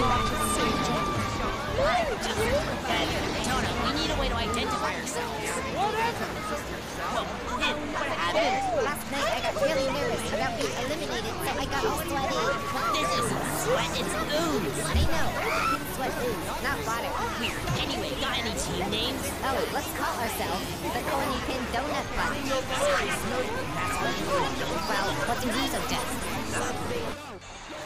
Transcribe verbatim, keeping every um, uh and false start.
Tona, we need a way to identify ourselves. Whatever! Well, Pin, what happened? Last night I got really nervous about being eliminated, so I got all sweaty. This isn't sweat, it's ooze. I know. Pin sweat ooze, not water. Weird. Anyway, got any team names? Oh, let's call ourselves the Corny Pin Donut Bunch. That's what you Well, what do you suggest?